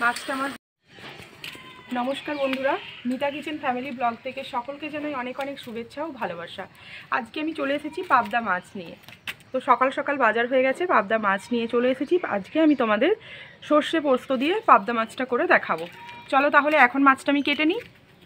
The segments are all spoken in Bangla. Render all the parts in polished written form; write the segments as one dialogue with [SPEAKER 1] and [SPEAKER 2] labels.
[SPEAKER 1] মাছটা আমার। নমস্কার বন্ধুরা, মিতা কিচেন ফ্যামিলি ব্লগ থেকে সকলকে জানাই অনেক অনেক শুভেচ্ছা ও ভালোবাসা। আজকে আমি চলে এসেছি পাবদা মাছ নিয়ে। তো সকাল সকাল বাজার হয়ে গেছে, পাবদা মাছ নিয়ে চলে এসেছি। আজকে আমি তোমাদের সর্ষে পোস্ত দিয়ে পাবদা মাছটা করে দেখাবো। চলো তাহলে এখন মাছটা আমি কেটে নিই।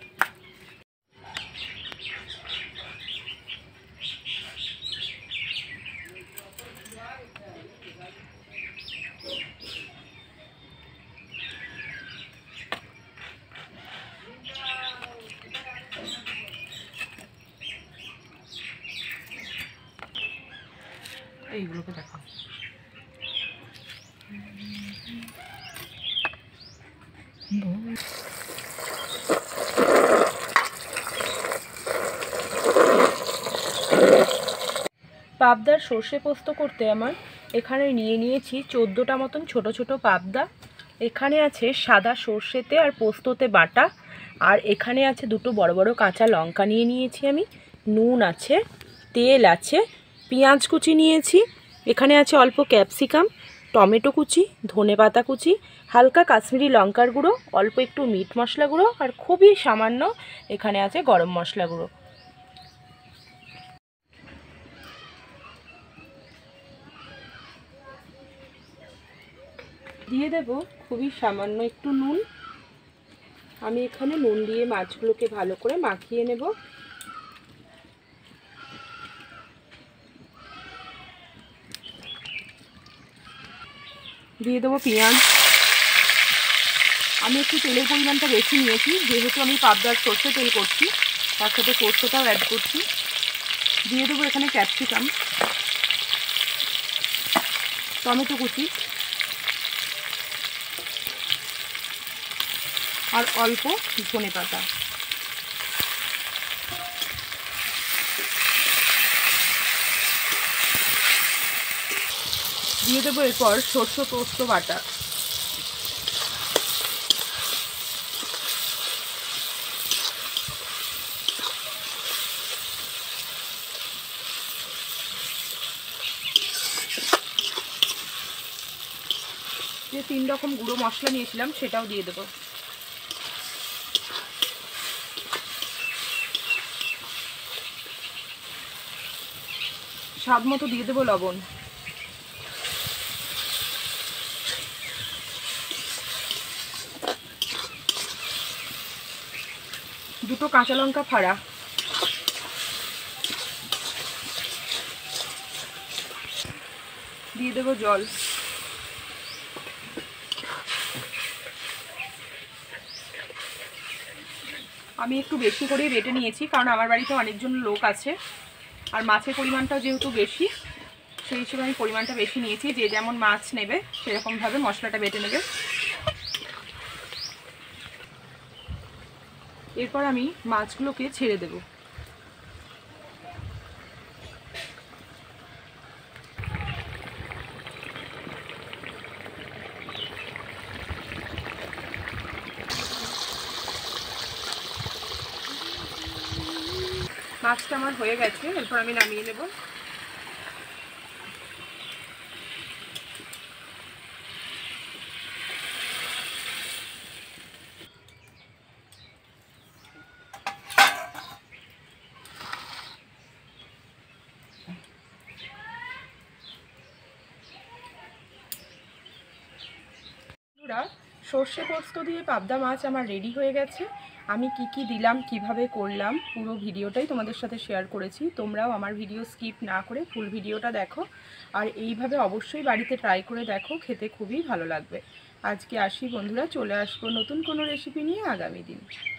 [SPEAKER 1] এইগুলোকে দেখো, পাবদার সর্ষে পোস্ত করতে আমার এখানে নিয়ে নিয়েছি 14টা মতন ছোট ছোট পাবদা। এখানে আছে সাদা সর্ষেতে আর পোস্ততে বাটা, আর এখানে আছে দুটো বড় বড় কাঁচা লঙ্কা নিয়ে নিয়েছি আমি, নুন আছে, তেল আছে, পেঁয়াজ কুচি নিয়েছি, এখানে আছে অল্প ক্যাপসিকাম, টমেটো কুচি, ধনেপাতা কুচি, হালকা কাশ্মীরি লঙ্কার গুঁড়ো, অল্প একটু মিট মশলা গুঁড়ো, আর খুবই সামান্য এখানে আছে গরম মশলা গুঁড়ো। দিয়ে দেব খুবই সামান্য একটু নুন। আমি এখানে নুন দিয়ে মাছগুলোকে ভালো করে মাখিয়ে নেব। দিয়ে দেবো পেঁয়াজ। আমি একটু তেলের পরিমাণটা বেশি নিয়েছি, যেহেতু আমি পাবদার সর্ষে তেল করছি, তার সাথে পোস্তটাও অ্যাড করছি। দিয়ে দেবো এখানে ক্যাপসিকাম, টমেটো কুচি, আর অল্প ধনেপাতা। দিয়ে দেবো এরপর সর্ষে পোস্ত বাটা। যে 3 রকম গুঁড়ো মশলা নিয়েছিলাম সেটাও দিয়ে দেবো। স্বাদ মতো দিয়ে দেবো লবণ। দুটো কাঁচা লঙ্কা ফাড়া। দিয়ে দেবো জল। আমি একটু বেশি করেই বেটে নিয়েছি, কারণ আমার বাড়িতে অনেকজন লোক আছে, আর মাছের পরিমাণটাও যেহেতু বেশি, সেই হিসেবে আমি পরিমাণটা বেশি নিয়েছি। যে যেমন মাছ নেবে সেরকমভাবে মশলাটা বেটে নেবে। এরপর আমি মাছগুলোকে ছেড়ে দেব। মাছটা আমার হয়ে গেছে, এরপর আমি নামিয়ে নেব। সর্ষে পোস্ত দিয়ে পাবদা মাছ আমার রেডি হয়ে গেছে। আমি কি কি দিলাম, কিভাবে করলাম, পুরো ভিডিওটাই তোমাদের সাথে শেয়ার করেছি। তোমরাও আমার ভিডিও স্কিপ না করে ফুল ভিডিওটা দেখো, আর এইভাবে অবশ্যই বাড়িতে ট্রাই করে দেখো, খেতে খুবই ভালো লাগবে। আজকে আসি বন্ধুরা, চলে আসবো নতুন কোনো রেসিপি নিয়ে আগামী দিন।